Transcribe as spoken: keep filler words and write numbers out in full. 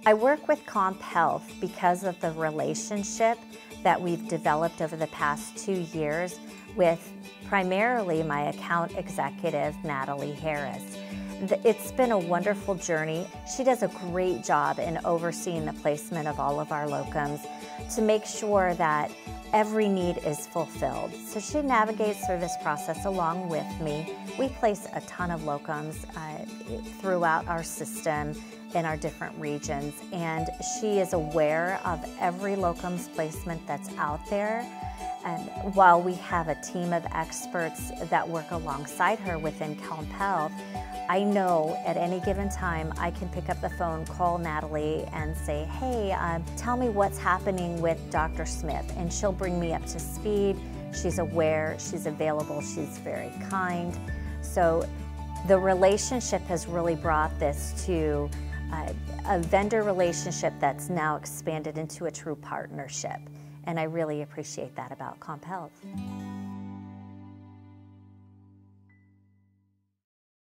I work with CompHealth because of the relationship that we've developed over the past two years with primarily my account executive, Natalie Harris. It's been a wonderful journey. She does a great job in overseeing the placement of all of our locums to make sure that every need is fulfilled. So she navigates through this process along with me. We place a ton of locums uh, throughout our system in our different regions, and she is aware of every locums placement that's out there. And while we have a team of experts that work alongside her within CompHealth, I know at any given time I can pick up the phone, call Natalie and say, hey, um, tell me what's happening with Doctor Smith, and she'll bring me up to speed. She's aware, she's available, she's very kind. So the relationship has really brought this to uh, a vendor relationship that's now expanded into a true partnership. And I really appreciate that about CompHealth.